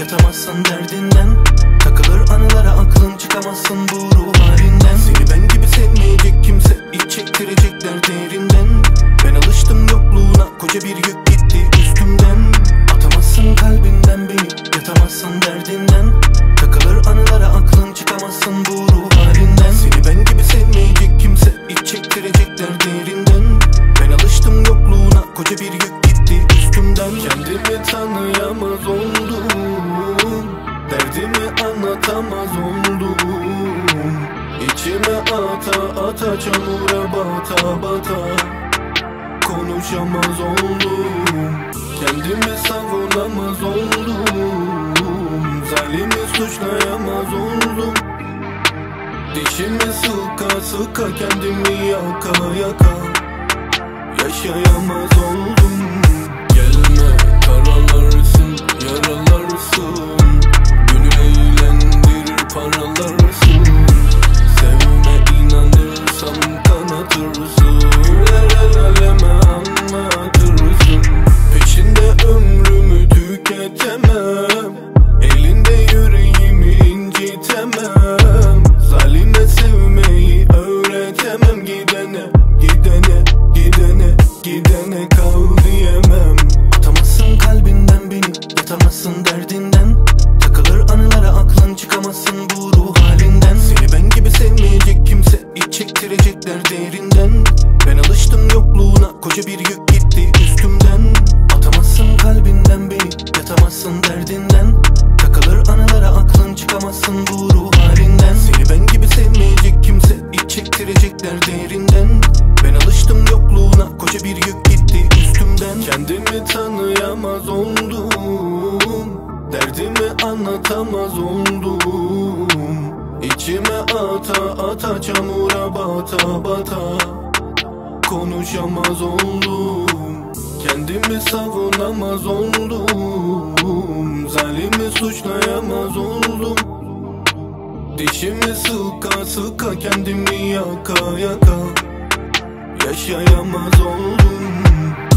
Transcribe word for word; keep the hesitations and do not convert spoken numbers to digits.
yatamazsın derdinden. Takılır anılara aklın, çıkamazsın bu ruh halinden. Seni ben gibi sevmeyecek kimse, iç çektirecekler derinden. Ben alıştım yokluğuna, koca bir yük gitti üstümden. Atamazsın kalbinden beni, yatamazsın derdinden. Takılır anılara aklın, çıkamazsın bu ruh halinden. Seni ben gibi sevmeyecek kimse, iç çektirecekler derinden. Ben alıştım yokluğuna, koca bir yük gitti üstümden. Kendimi tanıyamaz oldum, derdimi anlatamaz oldum. İçime ata ata, çamura bata bata konuşamaz oldum. Kendimi savunamaz oldum, zalimi suçlayamaz oldum. Dişimi sıka sıka, kendimi yaka yaka yaşayamaz oldum. Gelme karalarsın, yaralarsın, gönül eğlendirir paralarsın. Sevme inanırsam kanatırsın, el aleme anlatırsın. Peşinde ömrümü tüketemem, elinde yüreğimi incitemem. Zalime sevmeyi öğretemem, gidene gidene gidene gidene kal diyemem. Atamazsın kalbinden beni, yatamazsın derdinden. Takılır anılara aklın, çıkamazsın bu ruh halinden. Seni ben gibi sevmeyecek kimse, iç çektirecekler derinden. Ben alıştım yokluğuna, koca bir yük gitti üstümden. Atamazsın kalbinden beni, yatamazsın derdinden. Takılır anılara aklın, çıkamazsın bu ruh halinden. Seni ben gibi sevmeyecek kimse, iç çektirecekler derinden. Ben alıştım yokluğuna, koca bir yük gitti üstümden. Kendimi tanıyamaz oldum, derdimi anlatamaz oldum. İçime ata ata, çamura bata bata konuşamaz oldum. Kendimi savunamaz oldum, zalimi suçlayamaz oldum. Dişimi sıka sıka, kendimi yaka yaka yaşayamaz oldum.